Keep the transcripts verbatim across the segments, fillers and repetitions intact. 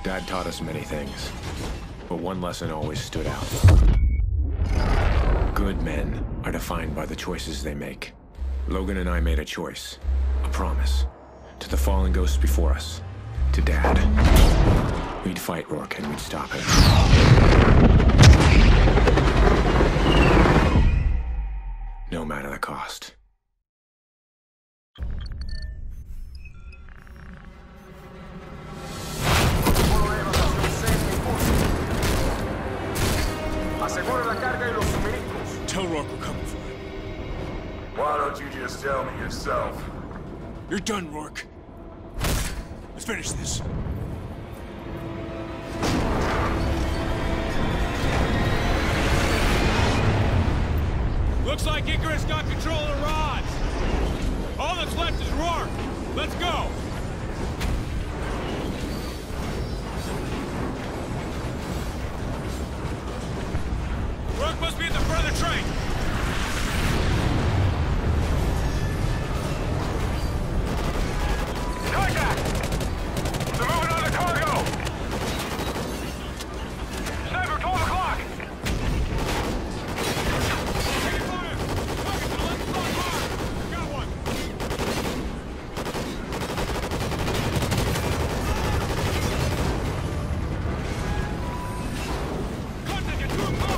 Dad taught us many things, but one lesson always stood out. Good men are defined by the choices they make. Logan and I made a choice, a promise, to the fallen ghosts before us, to Dad. We'd fight Rourke and we'd stop him. No matter the cost. Tell Rourke we're coming for him. Why don't you just tell me yourself? You're done, Rourke. Let's finish this. Looks like Icarus got control of the rods. All that's left is Rourke. Let's go. Rourke must be at the front of the train. Contact! They're moving on the cargo! Sniper, twelve o'clock! Taking fire! Target to the left front bar! Got one! Contact at two o'clock!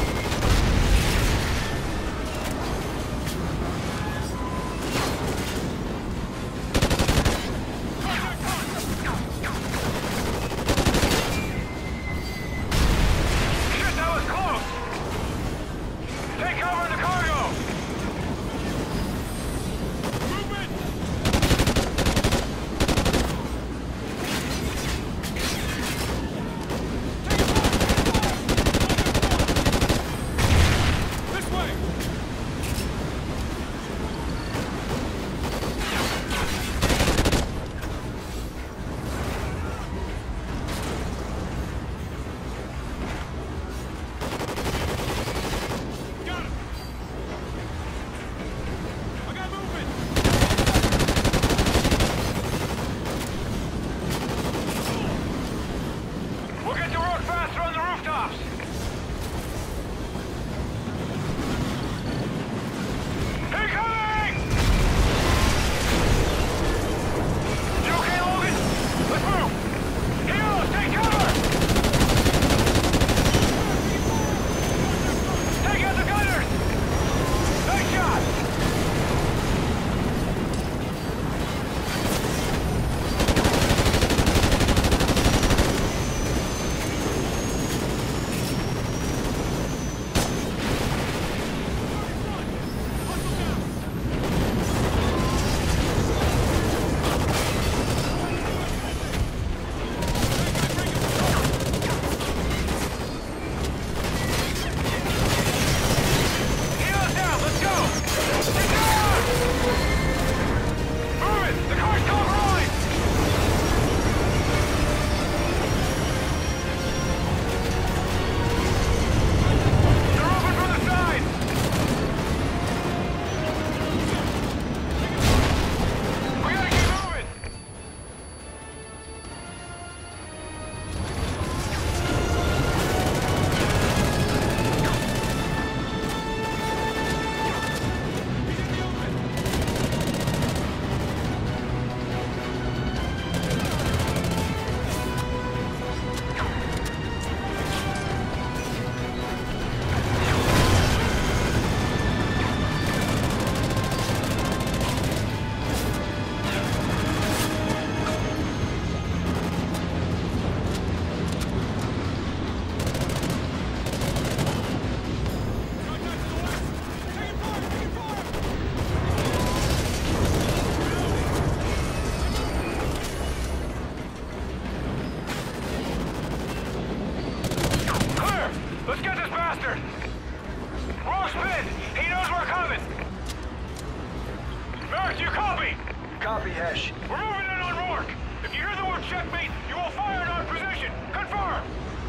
Copy, Hesh. We're moving in on Rourke. If you hear the word checkmate, you will fire in our position. Confirm.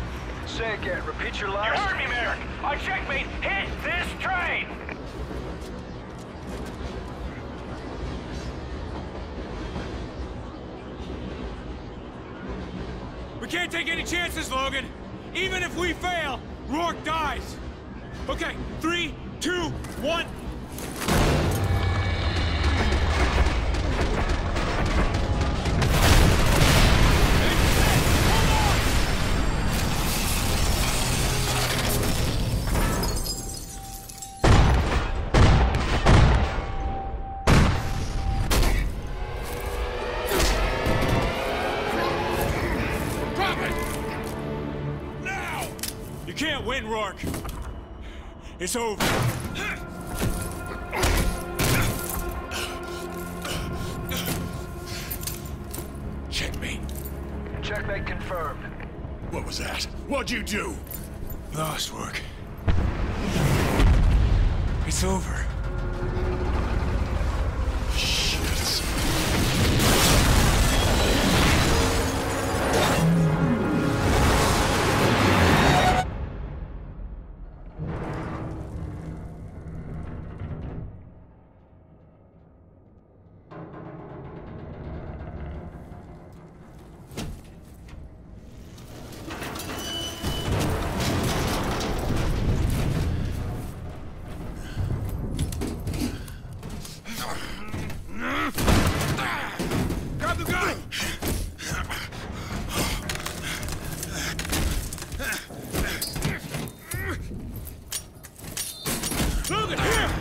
Say again. Repeat your You last. heard me, Merrick. Our checkmate hit this train. We can't take any chances, Logan. Even if we fail, Rourke dies. Okay, three, two, one. You can't win, Rourke. It's over. Checkmate. Checkmate confirmed. What was that? What'd you do? Lost, Rourke. It's over. Shit. Grab the gun! Logan, here!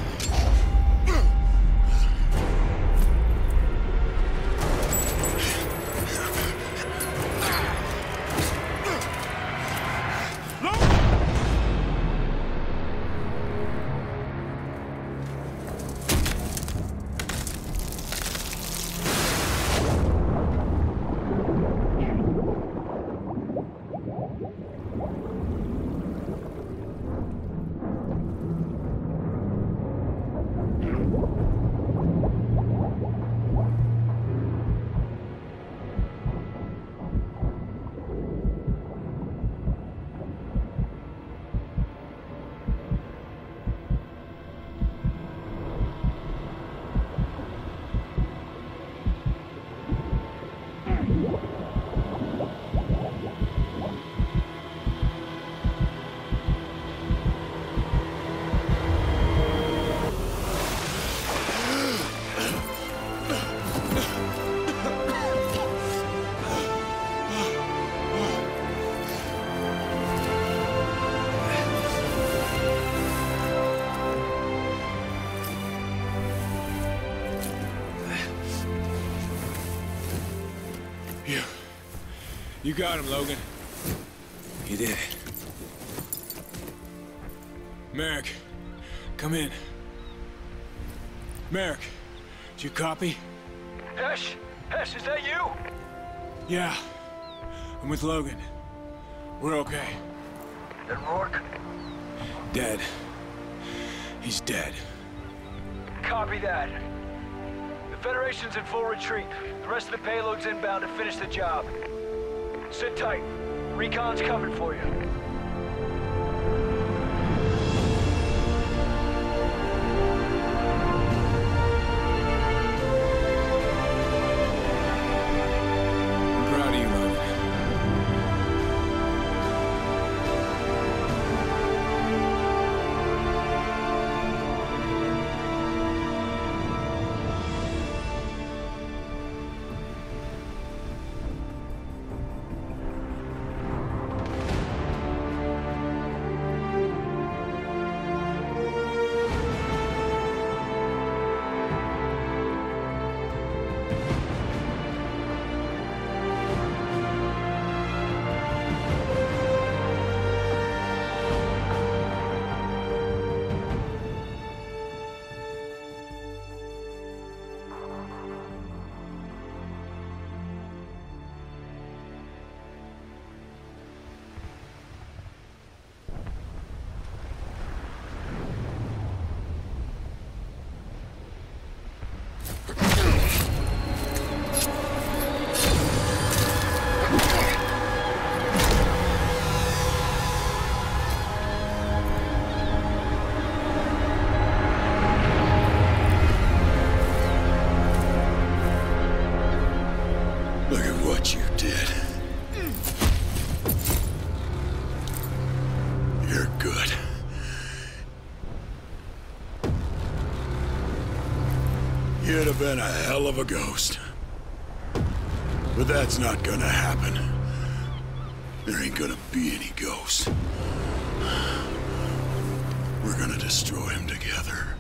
You... You got him, Logan. You did it. Merrick, come in. Merrick, do you copy? Hesh? Hesh, is that you? Yeah. I'm with Logan. We're okay. And Rourke? Dead. He's dead. Copy that. The Federation's in full retreat. The rest of the payload's inbound to finish the job. Sit tight. Recon's coming for you. I'm proud of you, Logan. He'd have been a hell of a ghost. But that's not gonna happen. There ain't gonna be any ghosts. We're gonna destroy him together.